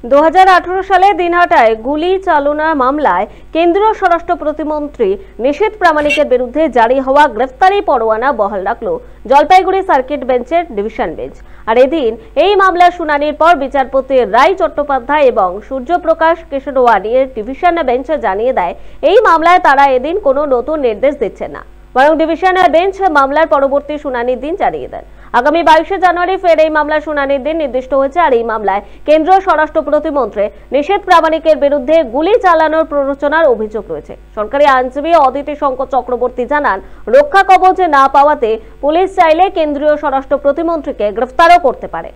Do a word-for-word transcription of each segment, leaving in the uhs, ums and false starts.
দু হাজার আঠারো সালে দিনহাটায় গুলি চালনা মামলায় কেন্দ্রীয় স্বরাষ্ট্র প্রতিমন্ত্রী নিশীথ প্রামাণিকের বিরুদ্ধে জারি হওয়া গ্রেফতারি পরোয়ানা বহাল রাখল জলপাইগুড়ি সার্কিট বেঞ্চের ডিভিশন বেঞ্চ। আর এদিন এই মামলার শুনানির পর বিচারপতি রায় চট্টোপাধ্যায় এবং সূর্যপ্রকাশ কিশোরওয়াড়ির ডিভিশন বেঞ্চ জানিয়ে দেয়, এই মামলায় তারা এদিন কোনো নতুন নির্দেশ দিচ্ছে না, বরং ডিভিশন বেঞ্চ মামলার পরবর্তী শুনানির দিন জানিয়ে দেন। আগামী বাইশে জানুয়ারি ফের এই মামলার শুনানির দিন নির্দিষ্ট হয়েছে। আর এই মামলায় কেন্দ্রীয় স্বরাষ্ট্র প্রতিমন্ত্রী নিশীথ প্রামাণিকের বিরুদ্ধে গুলি চালানোর প্ররোচনার অভিযোগ রয়েছে। সরকারি আইনজীবী অদিতি শঙ্কর চক্রবর্তী জানান, রক্ষা কবচ না পাওয়াতে পুলিশ চাইলে কেন্দ্রীয় স্বরাষ্ট্র প্রতিমন্ত্রীকে গ্রেফতারও করতে পারে।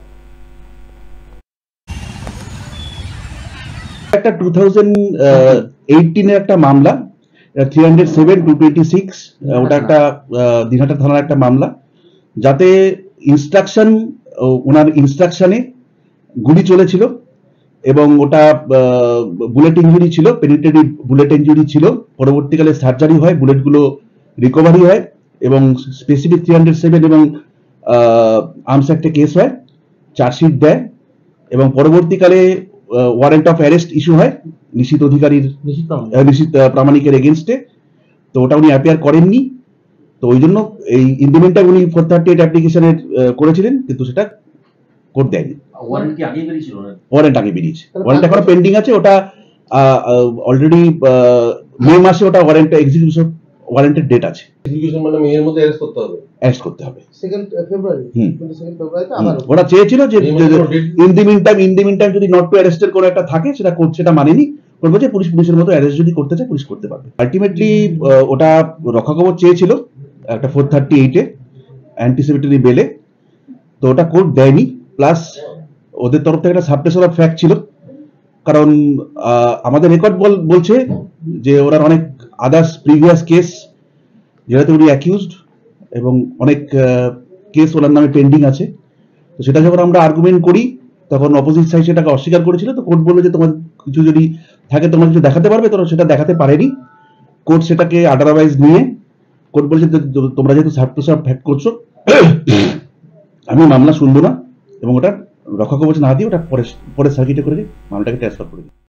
একটা টু থাউজেন্ড এইটিন এর একটা মামলা, three hundred seven two twenty six, ওটা একটা দিনহাটা থানার একটা মামলা, যাতে ইনস্ট্রাকশন ওনার ইনস্ট্রাকশনে গুলি চলেছিল এবং ওটা বুলেট ইঞ্জুরি ছিল, পেনিট্রেটিভ বুলেট ইঞ্জুরি ছিল। পরবর্তীকালে সার্জারি হয়, বুলেটগুলো রিকভারি হয় এবং স্পেসিফিক থ্রি হান্ড্রেড সেভেন এবং আর্মস অ্যাক্টে কেস হয়, চার্জশিট দেয় এবং পরবর্তীকালে ওয়ারেন্ট অফ অ্যারেস্ট ইস্যু হয় নিশীথ অধিকারীর নিশীথ প্রামাণিকের এগেনস্টে। তো ওটা উনি অ্যাপিয়ার করেননি, তো ওই জন্য এই ইন্ডিমেন্টটা উনি ফোর থার্টি এইট অ্যাপ্লিকেশনের করেছিলেন, কিন্তু সেটা কোর্ট দেয়নি। ওয়ারেন্ট কি আগে বেরিয়েছিল? ওয়ারেন্ট আগে বেরিয়েছে, ওয়ারেন্ট এখনো পেন্ডিং আছে। ওটা অলরেডি মে মাসে ওটা ওয়ারেন্ট এক্সিকিউশন ওয়ারেন্টের ডেট আছে। এক্সিকিউশন মানে মে এর মধ্যে অ্যারেস্ট করতে হবে, অ্যারেস্ট করতে হবে সেকেন্ড ফেব্রুয়ারি। হুম, সেকেন্ড ফেব্রুয়ারিতে আবার ওরা চেয়েছিল যে in the meantime in the meantime যদি নট টু অ্যারেস্টের কোনো একটা থাকে, সেটা কোর্ট সেটা মানেনি। করবো যে পুলিশ পুলিশের মতো অ্যারেস্ট যদি করতে চায় পুলিশ করতে পারবে। আলটিমেটলি ওটা রক্ষা কবচ চেয়েছিল একটা ফোর থার্টি এইটে অ্যান্টিসিপেটরি বেলে, তো ওটা কোর্ট দেয়নি। প্লাস ওদের তরফ থেকে একটা সাবটেশন অফ ফ্যাক্ট ছিল, কারণ আমাদের রেকর্ড বলছে যে ওরা অনেক আদার্স প্রিভিয়াস কেস যেটাতে উনি অ্যাকিউজড এবং অনেক কেস ওনার নামে পেন্ডিং আছে। তো সেটা যখন আমরা আর্গুমেন্ট করি তখন অপোজিট সাইড সেটাকে অস্বীকার করেছিল। তো কোর্ট বললো যে তোমার কিছু যদি থাকে তোমরা কিছু দেখাতে পারবে, তোমরা সেটা দেখাতে পারেনি। কোর্ট সেটাকে আদারওয়াইজ নিয়ে কোর্ট বলেছে তোমরা যেহেতু সাবটেশন অফ ফ্যাক্ট করছো, আমি মামলা শুনবো না এবং ওটা রক্ষা কবচ না দিয়ে ওটা পরে পরে সার্কিটে করে মামলাটাকে ট্রান্সফার করে দিই।